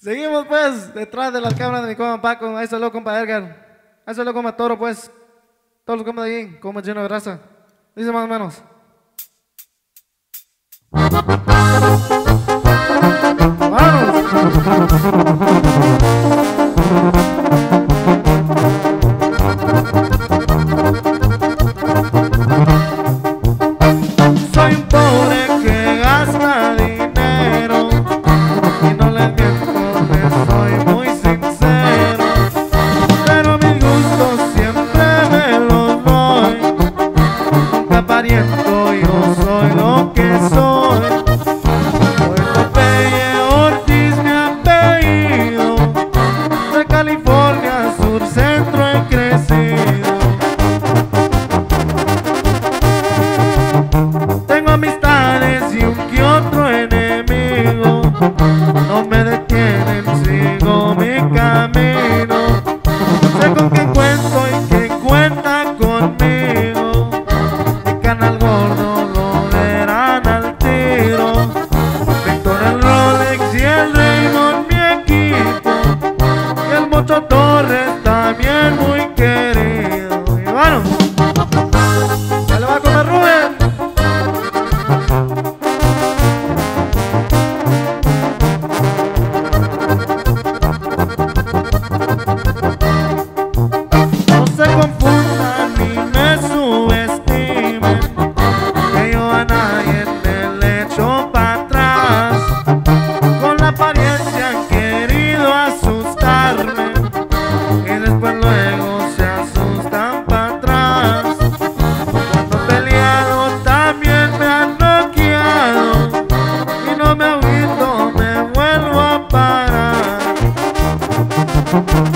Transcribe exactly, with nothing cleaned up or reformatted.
Seguimos pues detrás de las cámaras de mi compa Paco. Ahí salió compa Edgar. Ahí salió compa Toro pues. Todos los compas de ahí, como lleno de raza. Dice más o menos. Soy un pobre que gasta dinero y no les miento, les soy muy sincero, pero mis gustos siempre me los doy, nunca pariento, yo soy lo que soy. Soy Popeye Ortiz mi apellido, de California sur centro he crecido. Tengo amistades y un que otro enemigo, no me detienen, sigo mi camino. Sé con qué cuento y que cuenta conmigo, mi canal gordo lo verán al tiro. Víctor el Rolex y el Raymond mi equipo, y el Mocho Torres también muy querido. Y bueno, ya le va con el Rubén. No se confundan ni me subestimen, que yo a nadie le echo para atrás. Con la apariencia han querido asustarme y después luego se asustan para atrás. Cuando he peleado también me han noqueado y no me agüito, me vuelvo a parar.